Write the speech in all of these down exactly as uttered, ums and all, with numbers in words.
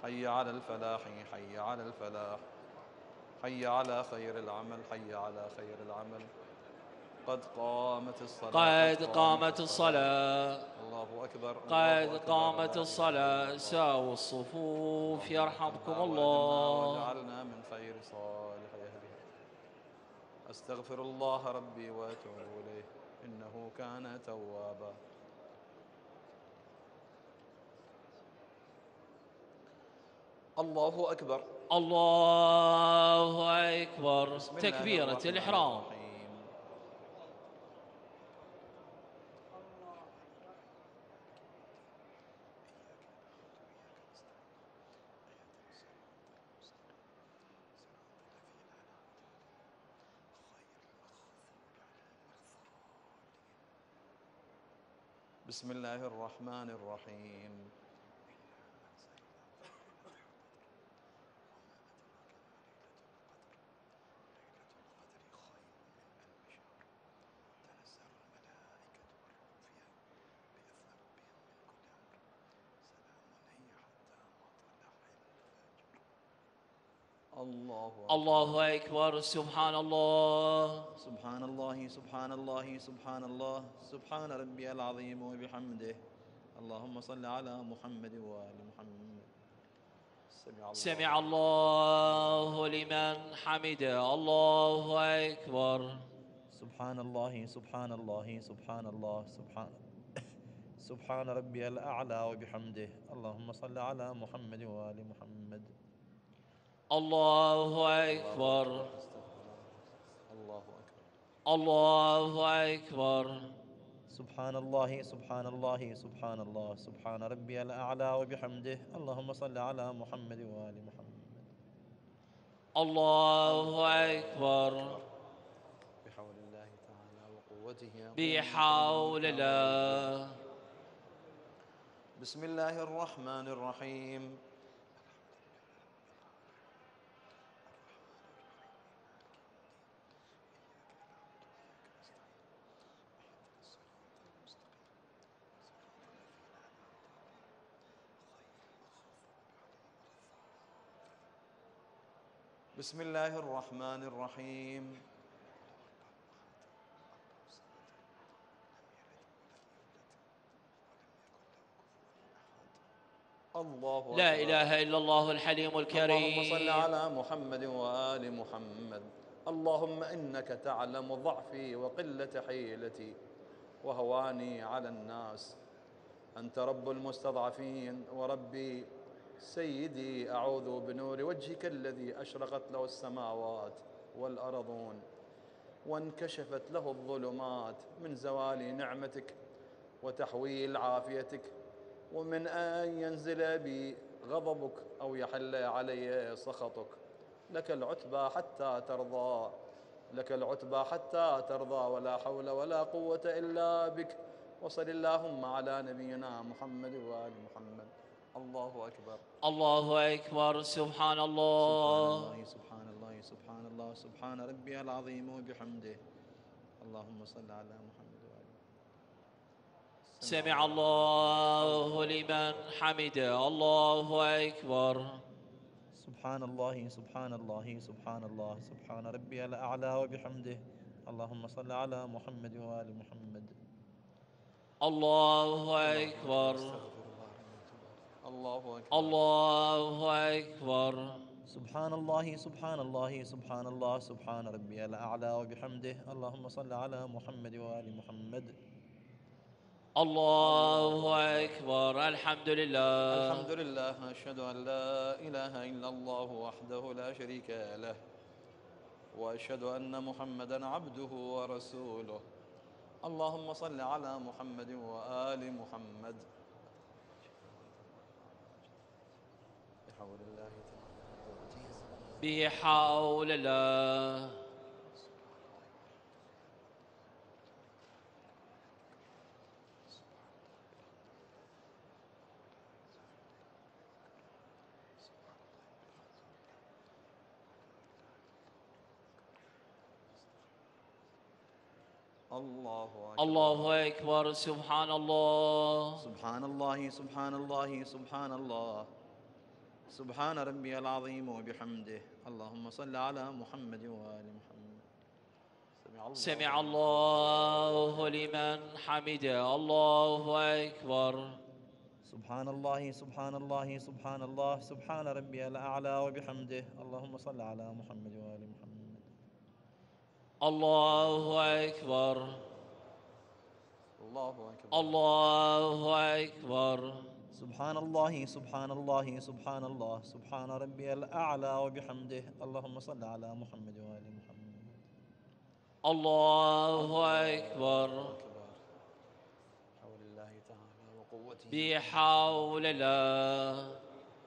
حي على الفلاح حي على الفلاح، حي على خير العمل حي على خير العمل، قد قامت الصلاة قد قامت الصلاة الله أكبر الله قد أكبر قامت لا إله إلا الصلاة الله. ساووا الصفوف اللهم يرحمكم ارحمنا وأدمنا الله. واجعلنا من خير صالح أهلها. أستغفر الله ربي وأتوب إليه إنه كان توابا. الله أكبر الله أكبر. بسم الله تكبيرة الرحمن الإحرام. الرحيم. بسم الله الرحمن الرحيم. الله أكبر. الله أكبر. سبحان الله سبحان الله سبحان الله سبحان الله سبحان ربي العظيم وبحمده. اللهم صل على محمد وآل محمد. سمع الله, سمع الله لمن حمده. الله أكبر. سبحان الله سبحان الله سبحان الله سبحان سبحان ربي الأعلى وبحمده. اللهم صل على محمد وآل محمد. الله أكبر. الله أكبر. الله أكبر. سبحان الله سبحان الله سبحان الله سبحان ربي الأعلى وبحمده. اللهم صل على محمد وآل محمد. الله أكبر. بحول الله تعالى وقوته. بحول الله. بسم الله الرحمن الرحيم. بسم الله الرحمن الرحيم. الله أكبر. لا إله إلا الله الحليم الكريم. اللهم صل على محمد وآل محمد. اللهم إنك تعلم ضعفي وقلة حيلتي وهواني على الناس. أنت رب المستضعفين وربي سيدي. أعوذ بنور وجهك الذي أشرقت له السماوات والأرضون وانكشفت له الظلمات من زوال نعمتك وتحويل عافيتك، ومن أن ينزل بي غضبك أو يحل علي سخطك. لك العتبى حتى ترضى، لك العتبى حتى ترضى، ولا حول ولا قوة إلا بك. وصل اللهم على نبينا محمد وآل محمد. الله أكبر. الله أكبر. سبحان الله. سبحان الله سبحان الله سبحان ربي العظيم وبحمده. اللهم صل على محمد وآل محمد. سمع الله لمن حمده. الله أكبر. سبحان الله سبحان الله سبحان الله سبحان ربي الأعلى وبحمده. اللهم صل على محمد وآل محمد. الله أكبر. الله أكبر. الله أكبر. سبحان الله سبحان الله سبحان الله سبحان ربي الأعلى وبحمده. اللهم صل على محمد وآل محمد. الله أكبر. الحمد لله. الحمد لله. أشهد أن لا إله إلا الله وحده لا شريك له، وأشهد أن محمدا عبده ورسوله. اللهم صل على محمد وآل محمد. بحول الله تعالى. بحول الله. الله أكبر. الله أكبر. سبحان الله. سبحان الله سبحان الله سبحان الله سبحان ربي العظيم وبحمده. اللهم صل على محمد وآل محمد. سمع الله, سمع الله لمن حمده. الله أكبر. سبحان الله سبحان الله سبحان الله سبحان ربي الأعلى وبحمده. اللهم صل على محمد وآل محمد. الله أكبر. الله أكبر. الله أكبر. سبحان الله سبحان الله سبحان الله سبحان ربي الأعلى وبحمده. اللهم صل على محمد وآل محمد. الله أكبر. حول الله تعالى وقوته. بحول الله.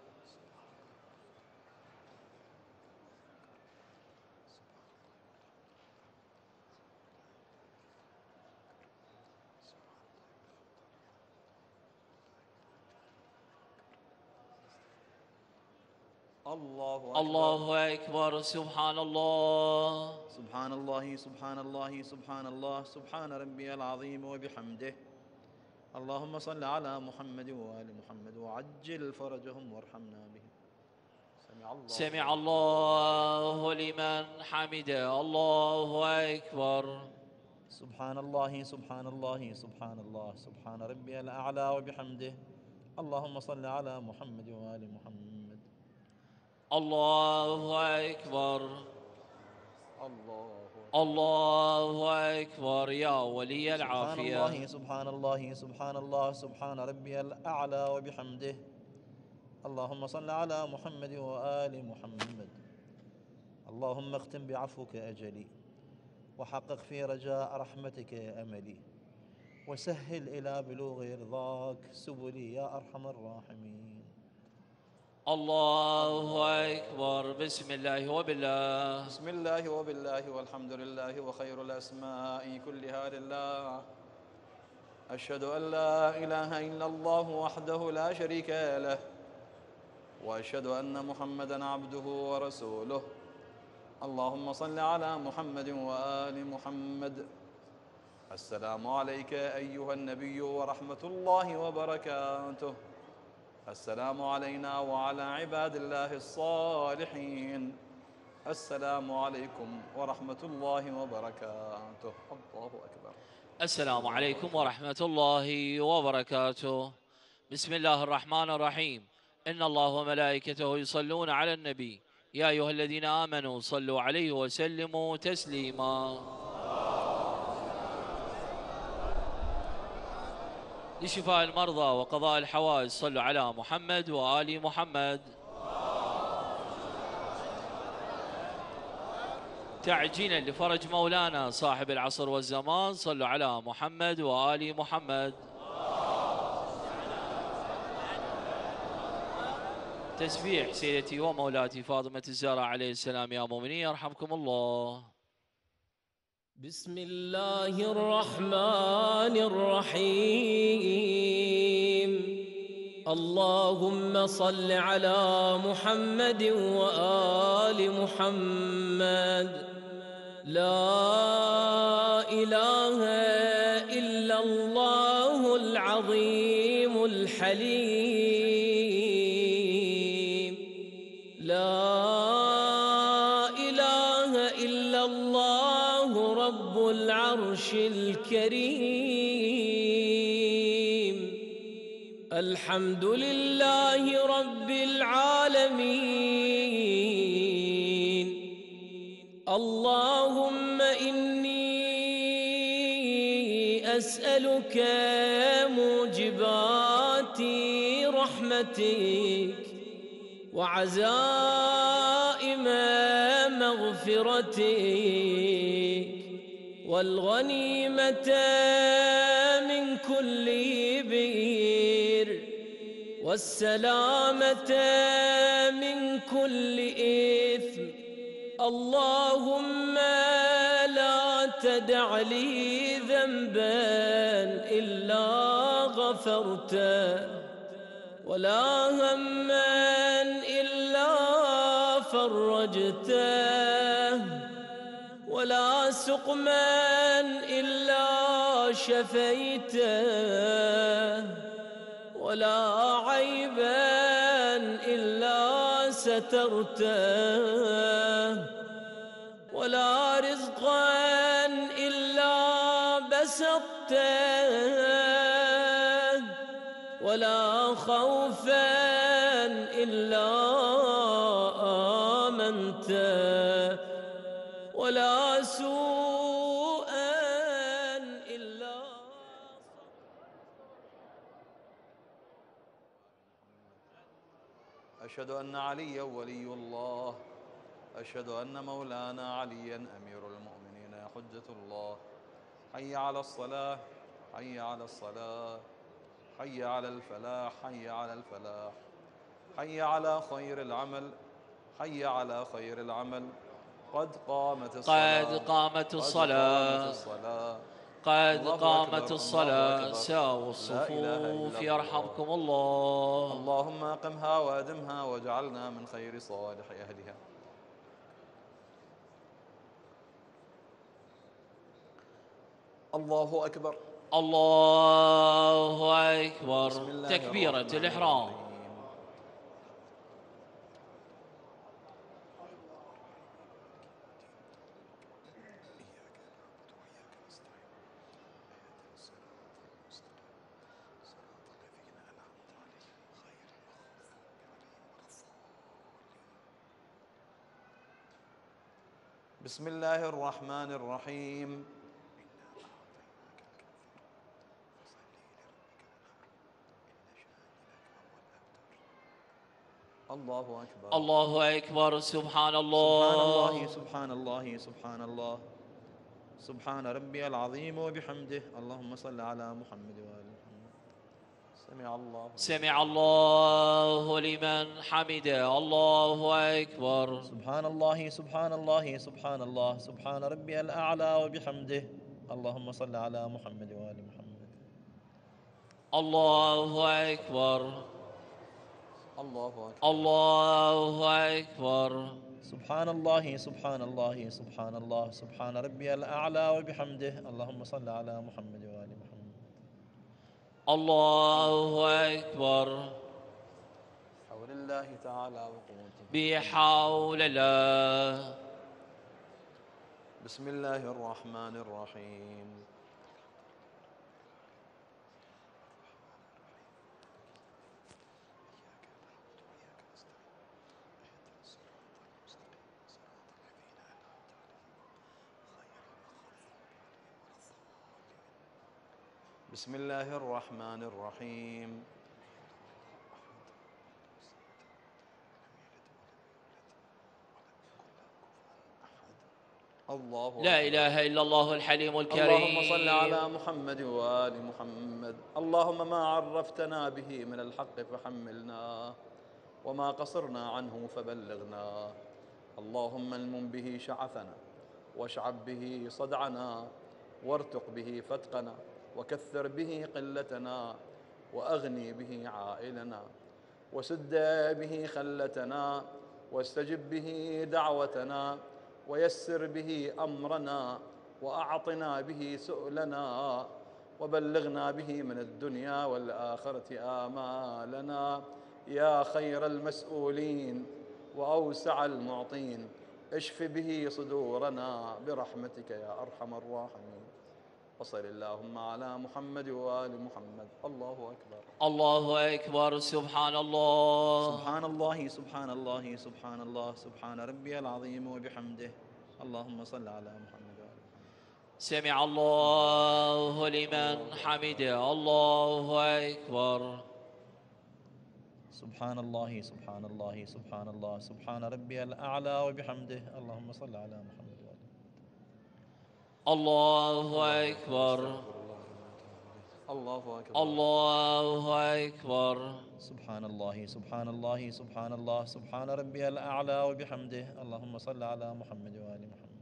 الله أكبر. الله أكبر. سبحان الله. سبحان الله سبحان الله سبحان الله سبحان ربي العظيم وبحمده. اللهم صل على محمد وآل محمد وعجل فرجهم وارحمنا بهم. سمع الله. سمع الله لمن حمده. الله أكبر. سبحان الله سبحان الله سبحان الله سبحان ربي الأعلى وبحمده. اللهم صل على محمد وآل محمد. الله أكبر. الله الله أكبر. يا ولي العافية. سبحان الله سبحان الله سبحان ربي الأعلى وبحمده. اللهم صل على محمد وآل محمد. اللهم اختم بعفوك أجلي وحقق في رجاء رحمتك أملي وسهل إلى بلوغ رضاك سبلي يا أرحم الراحمين. الله أكبر. بسم الله وبالله. بسم الله وبالله والحمد لله وخير الأسماء كلها لله. أشهد أن لا إله إلا الله وحده لا شريك له وأشهد أن محمدًا عبده ورسوله. اللهم صل على محمد وآل محمد. السلام عليك أيها النبي ورحمة الله وبركاته. السلام علينا وعلى عباد الله الصالحين. السلام عليكم ورحمة الله وبركاته. الله أكبر. السلام عليكم ورحمة الله وبركاته. بسم الله الرحمن الرحيم. إن الله وملائكته يصلون على النبي يا أيها الذين آمنوا صلوا عليه وسلموا تسليما. لشفاء المرضى وقضاء الحوائج صلوا على محمد وآل محمد. تعجيلا لفرج مولانا صاحب العصر والزمان صلوا على محمد وآل محمد. تسبيح سيدتي ومولاتي فاطمة الزهراء عليه السلام. يا مؤمنين يرحمكم الله. بسم الله الرحمن الرحيم. اللهم صل على محمد وآل محمد. لا إله إلا الله العظيم الحليم. لا إله إلا الله رب العرش الكريم. الحمد لله رب العالمين. اللهم إني أسألك موجبات رحمتك وعزائم مغفرتك والغنيمة من كل بير والسلامة من كل إثم. اللهم لا تدع لي ذنبا إلا غفرته ولا هما إلا فرجته ولا سقما إلا شفيته ولا عيبا إلا سترته ولا رزقا إلا بسطته ولا خوفا إلا آمنته ولا سوءا إلا أشهد أن عليا ولي الله أشهد أن مولانا عليا أمير المؤمنين يا حجة الله حي على الصلاة حي على الصلاة حي على الفلاح حي على الفلاح حي على خير العمل حي على خير العمل قد قامت الصلاة قد قامت الصلاة قد قامت الصلاة ساووا الصفوف يرحمكم الله. اللهم أقمها وأدمها واجعلنا من خير صالح أهلها. الله أكبر الله أكبر. تكبيرة الإحرام. بسم الله الرحمن الرحيم. الله أكبر الله أكبر. سبحان الله سبحان الله سبحان الله سبحان ربي العظيم وبحمده. اللهم صل على محمد وآل محمد. سمع الله سمع الله لمن حمده. الله أكبر. سبحان الله سبحان الله سبحان الله سبحان ربي الأعلى وبحمده. اللهم صل على محمد وآل محمد. الله أكبر. الله أكبر الله أكبر. سبحان الله سبحان الله سبحان الله سبحان ربي الأعلى وبحمده. اللهم صل على محمد وآل محمد. الله أكبر. حول الله تعالى وقوته. بحول الله. بسم الله الرحمن الرحيم. بسم الله الرحمن الرحيم. الله لا إله إلا الله الحليم الكريم. اللهم صل على محمد وآل محمد. اللهم ما عرفتنا به من الحق فحملنا وما قصرنا عنه فبلغنا. اللهم المم به شعثنا واشعب به صدعنا وارتق به فتقنا وكثر به قلتنا وأغني به عائلنا وسد به خلتنا واستجب به دعوتنا ويسر به أمرنا وأعطنا به سؤلنا وبلغنا به من الدنيا والآخرة آمالنا يا خير المسؤولين وأوسع المعطين. اشف به صدورنا برحمتك يا أرحم الراحمين. وصل اللهم على محمد وآل محمد. الله أكبر الله أكبر. سبحان الله سبحان الله سبحان الله سبحان الله سبحان ربي العظيم وبحمده. اللهم صل على محمد وآل محمد. سمع الله لمن حمده. الله أكبر. سبحان الله سبحان الله سبحان الله سبحان ربي الأعلى وبحمده. اللهم صل على محمد وآل محمد. الله أكبر. الله أكبر الله أكبر. سبحان الله سبحان الله سبحان الله سبحان ربي الأعلى وبحمده. اللهم صل على محمد وآل محمد.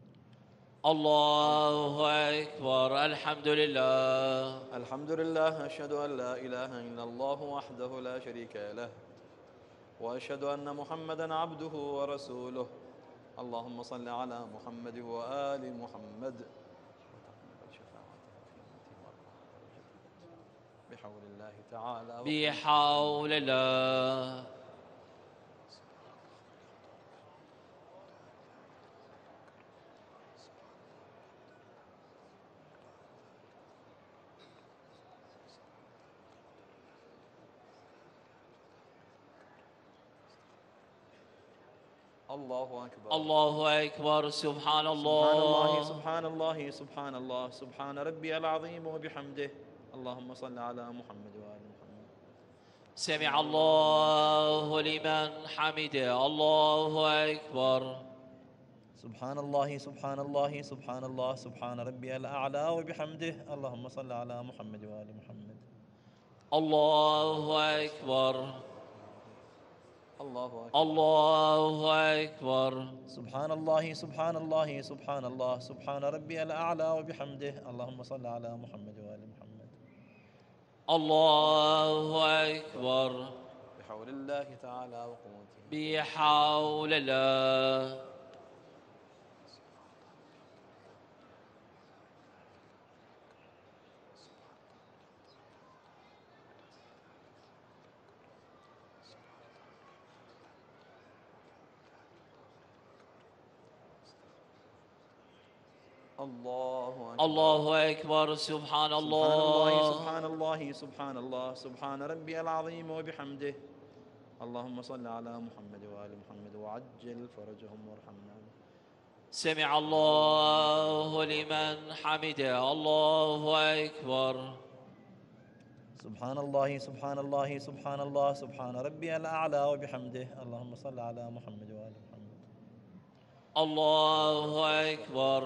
الله أكبر. الحمد لله الحمد لله. أشهد أن لا إله إلا الله وحده لا شريك له وأشهد أن محمدا عبده ورسوله. اللهم صل على محمد وآل محمد. بحول الله تعالى بحول الله. الله أكبر. الله أكبر. سبحان سبحان الله. الله سبحان الله سبحان الله سبحان ربي العظيم وبحمده. اللهم صل على محمد وآل محمد. سمع الله لمن حمده. الله أكبر. سبحان الله سبحان الله سبحان الله سبحان ربي الأعلى وبحمده. اللهم صل على محمد وآل محمد. الله أكبر. الله أكبر. الله أكبر. سبحان الله سبحان الله سبحان الله سبحان ربي الأعلى وبحمده. اللهم صل على محمد وآل محمد. الله أكبر. بحول الله تعالى وقوته. بحول الله. الله أكبر. الله أكبر. سبحان الله. سبحان الله سبحان الله سبحان ربي العظيم وبحمده. اللهم صل على محمد وآل محمد وعجل فرجهم وارحمنا. سمع الله لمن حمده. الله أكبر. سبحان الله سبحان الله سبحان الله سبحان ربي الأعلى وبحمده. اللهم صل على محمد وآل محمد. الله أكبر.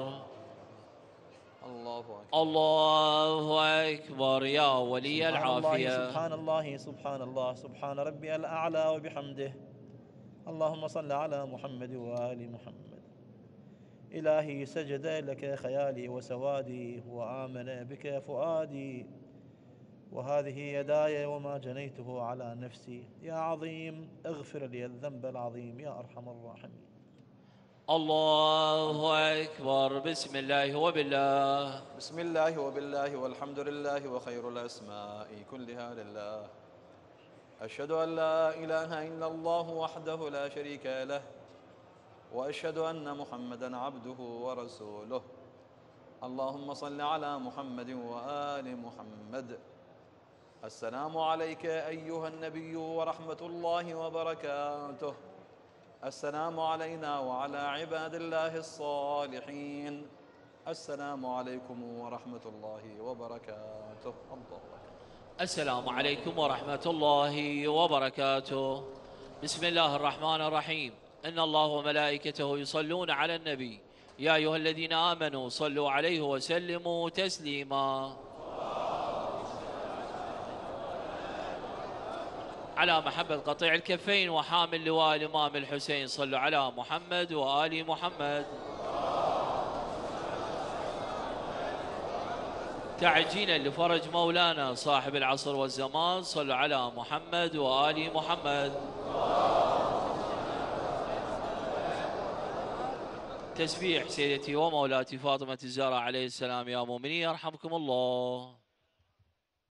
الله أكبر. الله أكبر. يا ولي العافية. سبحان الله سبحان الله سبحان ربي الأعلى وبحمده. اللهم صل على محمد وآل محمد. إلهي سجد لك خيالي وسوادي وآمن بك فؤادي وهذه يداي وما جنيته على نفسي. يا عظيم اغفر لي الذنب العظيم يا أرحم الراحمين. الله أكبر. بسم الله وبالله. بسم الله وبالله والحمد لله وخير الأسماء كلها لله. أشهد أن لا إله إلا الله وحده لا شريك له وأشهد أن محمدًا عبده ورسوله. اللهم صل على محمد وآل محمد. السلام عليك أيها النبي ورحمة الله وبركاته. السلام علينا وعلى عباد الله الصالحين. السلام عليكم ورحمة الله وبركاته. الله أكبر. السلام عليكم ورحمة الله وبركاته. بسم الله الرحمن الرحيم. إن الله وملائكته يصلون على النبي يا أيها الذين آمنوا صلوا عليه وسلموا تسليما. على محبة قطيع الكفين وحامل لواء الإمام الحسين صلوا على محمد وآل محمد. تعجينا لفرج مولانا صاحب العصر والزمان صلوا على محمد وآل محمد. تسبيح سيدتي ومولاتي فاطمة الزهراء عليه السلام. يا مؤمنين يرحمكم الله.